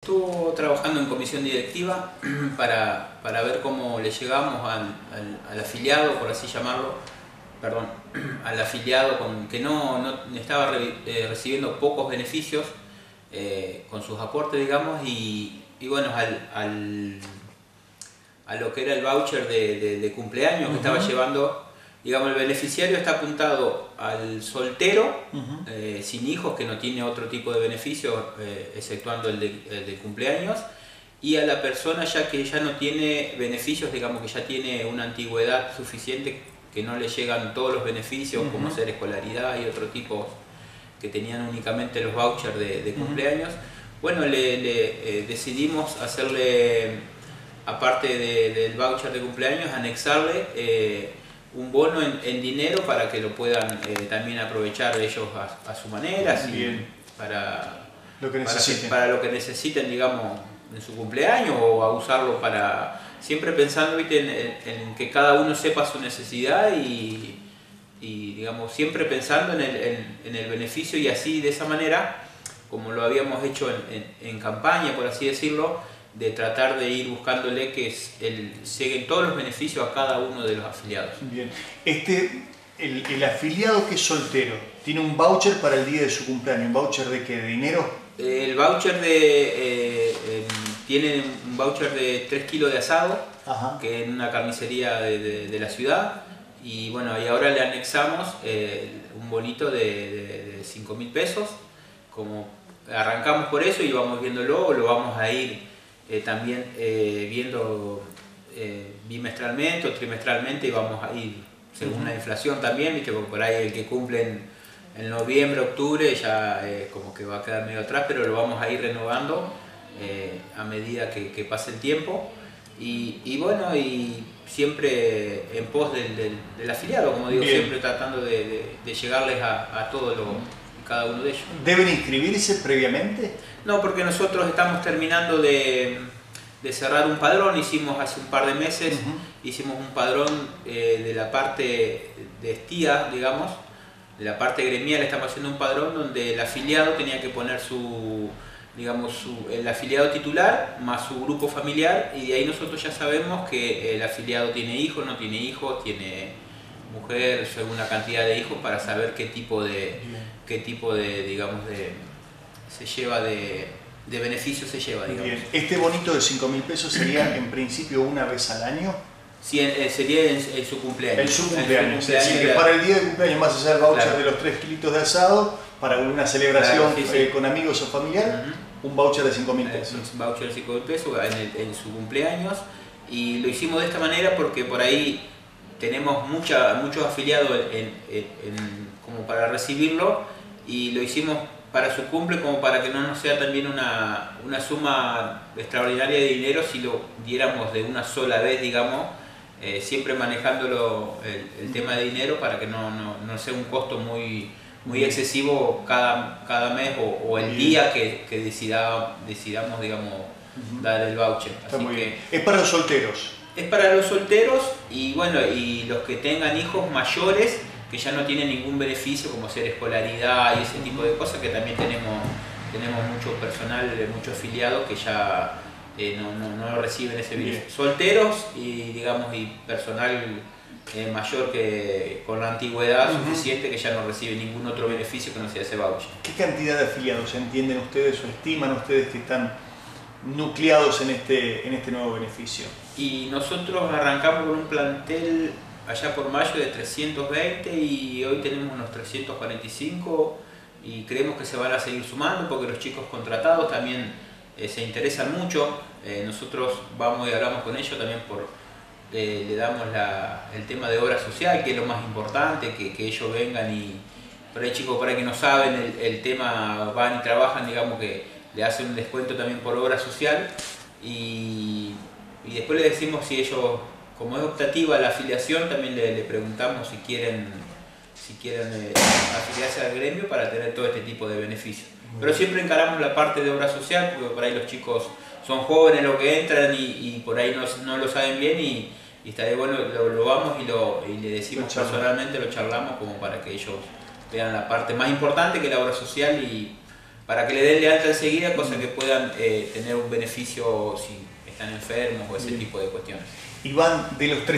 estuvo trabajando en comisión directiva para ver cómo le llegamos al afiliado, por así llamarlo, perdón, al afiliado que no estaba recibiendo pocos beneficios con sus aportes, digamos, y bueno, a lo que era el voucher de cumpleaños que estaba llevando. Digamos, el beneficiario está apuntado al soltero, sin hijos, que no tiene otro tipo de beneficio, exceptuando el de cumpleaños, y a la persona que ya no tiene beneficios, digamos que ya tiene una antigüedad suficiente, que no le llegan todos los beneficios, como ser escolaridad y otro tipo que tenían únicamente los vouchers de cumpleaños. Bueno, decidimos hacerle, aparte del voucher de cumpleaños, anexarle un bono en dinero para que lo puedan también aprovechar ellos a su manera, para lo que necesiten, digamos, en su cumpleaños, o a usarlo para, siempre pensando, ¿viste?, en que cada uno sepa su necesidad y digamos, siempre pensando en el beneficio, y así, de esa manera, como lo habíamos hecho en campaña, por así decirlo, de tratar de ir buscándole que lleguen todos los beneficios a cada uno de los afiliados. Bien. El afiliado que es soltero, ¿tiene un voucher para el día de su cumpleaños? ¿Un voucher de qué? ¿De dinero? El voucher tiene un voucher de 3 kilos de asado, que en una carnicería de la ciudad, y bueno, y ahora le anexamos un bonito de 5.000 pesos. Como arrancamos por eso y vamos viéndolo, lo vamos a ir también viendo bimestralmente o trimestralmente, y vamos a ir según la inflación también, ¿viste? Porque por ahí el que cumple en noviembre, octubre, ya como que va a quedar medio atrás, pero lo vamos a ir renovando a medida que pase el tiempo, y bueno, y siempre en pos del afiliado, como digo. Bien. Siempre tratando de llegarles a todos cada uno de ellos. ¿Deben inscribirse previamente? No, porque nosotros estamos terminando de cerrar un padrón. Hicimos hace un par de meses, hicimos un padrón de la parte de estía, digamos, de la parte gremial. Estamos haciendo un padrón donde el afiliado tenía que poner el afiliado titular más su grupo familiar, y de ahí nosotros ya sabemos que el afiliado tiene hijos, no tiene hijos, tiene mujer, según la cantidad de hijos, para saber qué tipo de digamos, se lleva de beneficio se lleva, digamos. Bien. ¿Este bonito de 5.000 pesos sería en principio una vez al año? Sí, sería en su cumpleaños. En su cumpleaños. Es decir, que para el día de cumpleaños, más allá del voucher de los 3 kilitos de asado, para una celebración con amigos o familiar, un voucher de 5.000 pesos. Un voucher de 5.000 pesos en su cumpleaños, y lo hicimos de esta manera porque por ahí tenemos muchos afiliados como para recibirlo, y lo hicimos para su cumple, como para que no nos sea también una suma extraordinaria de dinero si lo diéramos de una sola vez, digamos, siempre manejándolo el tema de dinero, para que no sea un costo muy excesivo cada mes o el día que decidamos, digamos, dar el voucher. Así que es para los solteros. Es para los solteros, y bueno, y los que tengan hijos mayores que ya no tienen ningún beneficio, como ser escolaridad y ese tipo de cosas, que también tenemos mucho personal, muchos afiliados que ya no reciben ese beneficio. Solteros y, digamos, y personal mayor, que con la antigüedad suficiente, que ya no recibe ningún otro beneficio que no sea ese voucher. ¿Qué cantidad de afiliados entienden ustedes o estiman ustedes que están nucleados en este nuevo beneficio? Y nosotros arrancamos con un plantel allá por mayo de 320, y hoy tenemos unos 345, y creemos que se van a seguir sumando porque los chicos contratados también se interesan mucho. Nosotros vamos y hablamos con ellos también, le damos el tema de obra social, que es lo más importante, que ellos vengan, y por ahí chicos por ahí que no saben el tema, van y trabajan, digamos, que le hacen un descuento también por obra social, y después le decimos, si ellos, como es optativa la afiliación, también le preguntamos si quieren afiliarse al gremio para tener todo este tipo de beneficios. Pero siempre encaramos la parte de obra social, porque por ahí los chicos son jóvenes los que entran y por ahí no lo saben bien, y estaría bueno, lo vamos y le decimos personalmente, lo charlamos, como para que ellos vean la parte más importante, que es la obra social, y para que le den de alta enseguida, cosa que puedan tener un beneficio si están enfermos o ese tipo de cuestiones. Iván, de los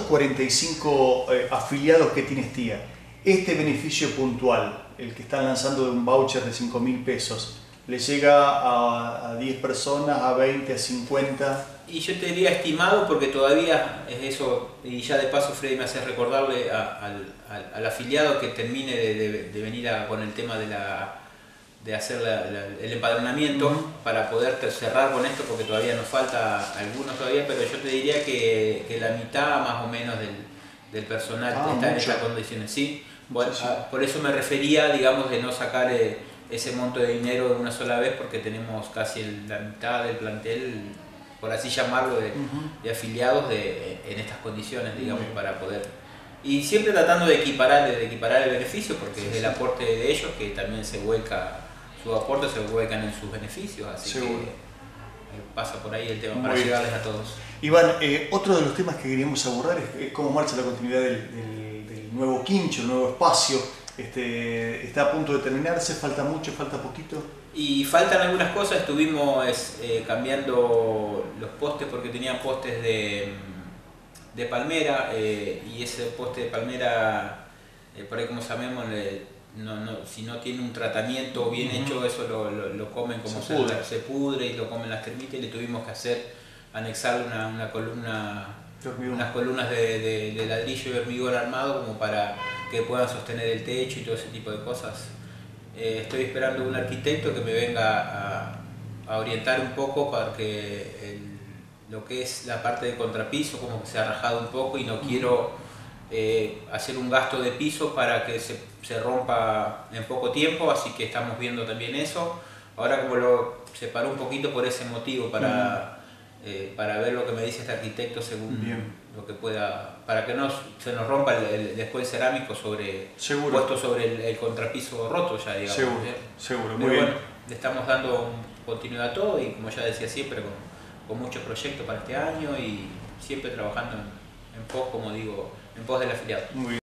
345 afiliados que tiene Stía, este beneficio puntual, el que están lanzando de un voucher de 5.000 pesos, ¿le llega a 10 personas, a 20, a 50? Y yo te diría estimado porque todavía es eso, y ya de paso Freddy me hace recordarle al afiliado que termine de venir con el tema de hacer el empadronamiento para poder cerrar con esto, porque todavía nos falta algunos todavía, pero yo te diría que la mitad más o menos del personal está en esas condiciones, ¿sí? Bueno, por eso me refería, digamos, de no sacar ese monto de dinero de una sola vez, porque tenemos casi la mitad del plantel, por así llamarlo, de afiliados en estas condiciones, digamos, para poder... Y siempre tratando de equiparar el beneficio, porque es el aporte de ellos que también se vuelca, sus aportes se vuelcan en sus beneficios, así que pasa por ahí el tema para llegarles a todos. Iván, otro de los temas que queríamos abordar es cómo marcha la continuidad del nuevo quincho, el nuevo espacio. Está a punto de terminarse, falta mucho, falta poquito. Y faltan algunas cosas, estuvimos cambiando los postes porque tenían postes de palmera y ese poste de palmera, por ahí como sabemos, si no tiene un tratamiento bien hecho, eso lo comen como se pudre y lo comen las termitas, y le tuvimos que anexar una columna, unas columnas de ladrillo y hormigón armado como para que puedan sostener el techo y todo ese tipo de cosas. Estoy esperando un arquitecto que me venga a orientar un poco para que lo que es la parte de contrapiso como que se ha rajado un poco y no quiero hacer un gasto de piso para que se rompa en poco tiempo, así que estamos viendo también eso. Ahora como lo separó un poquito por ese motivo, para ver lo que me dice este arquitecto según lo que pueda, para que no se nos rompa después el cerámico puesto sobre el contrapiso roto ya, digamos. Seguro, muy bien. Le estamos dando continuidad a todo y, como ya decía, siempre con muchos proyectos para este año y siempre trabajando en pos, como digo, en pos del afiliado. Muy bien.